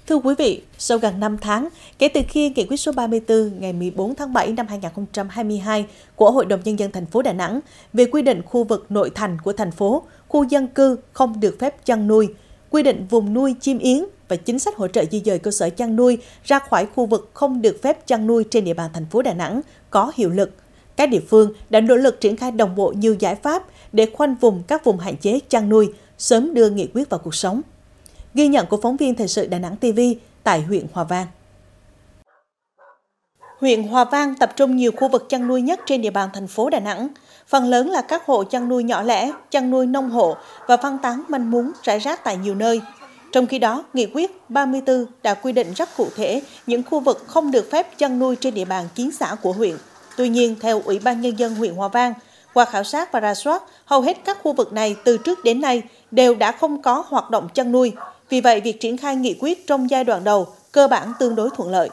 Thưa quý vị, sau gần 5 tháng, kể từ khi Nghị quyết số 34 ngày 14 tháng 7 năm 2022 của Hội đồng Nhân dân thành phố Đà Nẵng về quy định khu vực nội thành của thành phố, khu dân cư không được phép chăn nuôi, quy định vùng nuôi chim yến và chính sách hỗ trợ di dời cơ sở chăn nuôi ra khỏi khu vực không được phép chăn nuôi trên địa bàn thành phố Đà Nẵng có hiệu lực, các địa phương đã nỗ lực triển khai đồng bộ nhiều giải pháp để khoanh vùng các vùng hạn chế chăn nuôi, sớm đưa nghị quyết vào cuộc sống. Ghi nhận của phóng viên Thời sự Đà Nẵng TV tại huyện Hòa Vang. Huyện Hòa Vang tập trung nhiều khu vực chăn nuôi nhất trên địa bàn thành phố Đà Nẵng. Phần lớn là các hộ chăn nuôi nhỏ lẻ, chăn nuôi nông hộ và phân tán manh mún rải rác tại nhiều nơi. Trong khi đó, Nghị quyết 34 đã quy định rất cụ thể những khu vực không được phép chăn nuôi trên địa bàn 9 xã của huyện. Tuy nhiên, theo Ủy ban Nhân dân huyện Hòa Vang, qua khảo sát và rà soát, hầu hết các khu vực này từ trước đến nay đều đã không có hoạt động chăn nuôi. Vì vậy, việc triển khai nghị quyết trong giai đoạn đầu cơ bản tương đối thuận lợi.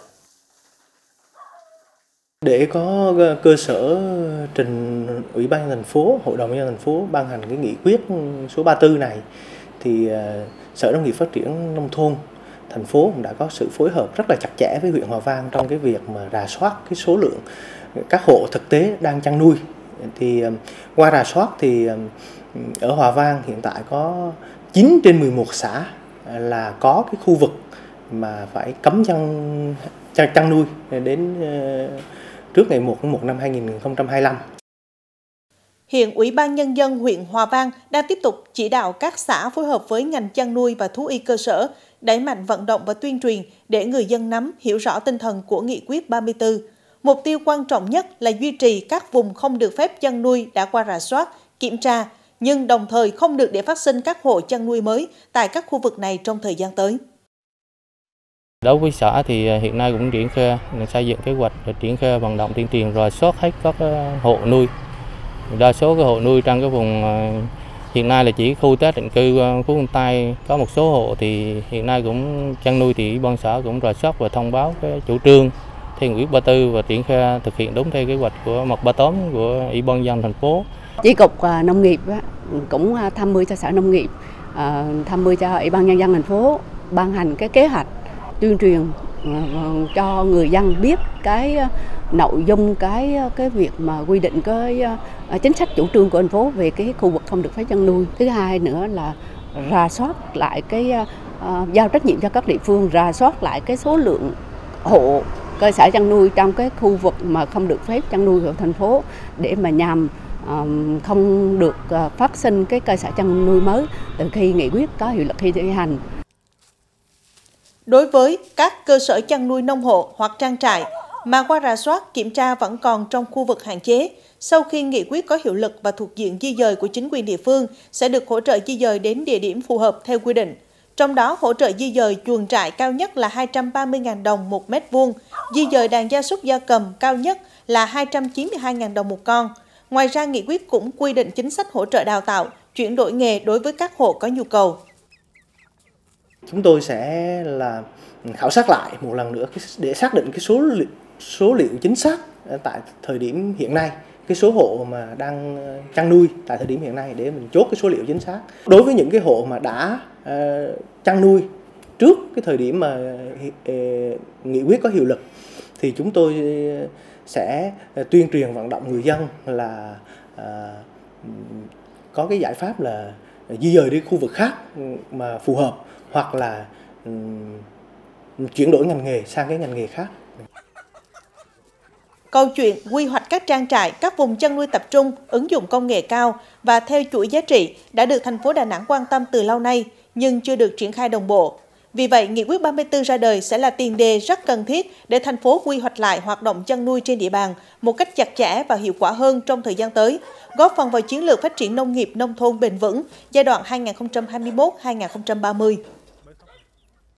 Để có cơ sở trình Ủy ban thành phố, Hội đồng nhân dân thành phố ban hành cái nghị quyết số 34 này, thì Sở Nông nghiệp Phát triển Nông thôn thành phố cũng đã có sự phối hợp rất là chặt chẽ với huyện Hòa Vang trong cái việc mà rà soát cái số lượng các hộ thực tế đang chăn nuôi. Thì qua rà soát thì ở Hòa Vang hiện tại có 9 trên 11 xã là có cái khu vực mà phải cấm chăn nuôi đến trước ngày 1 tháng 1 năm 2025. Hiện Ủy ban Nhân dân huyện Hòa Vang đang tiếp tục chỉ đạo các xã phối hợp với ngành chăn nuôi và thú y cơ sở, đẩy mạnh vận động và tuyên truyền để người dân nắm, hiểu rõ tinh thần của Nghị quyết 34. Mục tiêu quan trọng nhất là duy trì các vùng không được phép chăn nuôi đã qua rà soát, kiểm tra, nhưng đồng thời không được để phát sinh các hộ chăn nuôi mới tại các khu vực này trong thời gian tới. Đối với xã thì hiện nay cũng triển khai xây dựng kế hoạch để triển khai vận động tuyên truyền rà soát hết các hộ nuôi. Đa số các hộ nuôi trong cái vùng hiện nay là chỉ khu tái định cư Phú Vân Tây, có một số hộ thì hiện nay cũng chăn nuôi thì Ủy ban xã cũng rà soát và thông báo cái chủ trương theo Nghị quyết 34 và triển khai thực hiện đúng theo kế hoạch của 138 của Ủy ban nhân dân thành phố. Chi cục nông nghiệp cũng tham mưu cho Sở Nông nghiệp, tham mưu cho Ủy ban nhân dân thành phố ban hành cái kế hoạch tuyên truyền cho người dân biết cái nội dung cái việc mà quy định cái chính sách chủ trương của thành phố về cái khu vực không được phép chăn nuôi. Thứ hai nữa là rà soát lại cái giao trách nhiệm cho các địa phương rà soát lại cái số lượng hộ cơ sở chăn nuôi trong cái khu vực mà không được phép chăn nuôi của thành phố để mà nhằm không được phát sinh cái cơ sở chăn nuôi mới từ khi nghị quyết có hiệu lực khi thi hành. Đối với các cơ sở chăn nuôi nông hộ hoặc trang trại mà qua rà soát kiểm tra vẫn còn trong khu vực hạn chế, sau khi nghị quyết có hiệu lực và thuộc diện di dời của chính quyền địa phương sẽ được hỗ trợ di dời đến địa điểm phù hợp theo quy định. Trong đó, hỗ trợ di dời chuồng trại cao nhất là 230.000 đồng một mét vuông, di dời đàn gia súc gia cầm cao nhất là 292.000 đồng một con. Ngoài ra, nghị quyết cũng quy định chính sách hỗ trợ đào tạo, chuyển đổi nghề đối với các hộ có nhu cầu. Chúng tôi sẽ là khảo sát lại một lần nữa để xác định cái số liệu chính xác tại thời điểm hiện nay, cái số hộ mà đang chăn nuôi tại thời điểm hiện nay để mình chốt cái số liệu chính xác. Đối với những cái hộ mà đã chăn nuôi trước cái thời điểm mà nghị quyết có hiệu lực thì chúng tôi sẽ tuyên truyền vận động người dân là có cái giải pháp là di dời đi khu vực khác mà phù hợp hoặc là chuyển đổi ngành nghề sang cái ngành nghề khác. Câu chuyện quy hoạch các trang trại, các vùng chăn nuôi tập trung, ứng dụng công nghệ cao và theo chuỗi giá trị đã được thành phố Đà Nẵng quan tâm từ lâu nay nhưng chưa được triển khai đồng bộ. Vì vậy, Nghị quyết 34 ra đời sẽ là tiền đề rất cần thiết để thành phố quy hoạch lại hoạt động chăn nuôi trên địa bàn một cách chặt chẽ và hiệu quả hơn trong thời gian tới, góp phần vào chiến lược phát triển nông nghiệp nông thôn bền vững giai đoạn 2021-2030.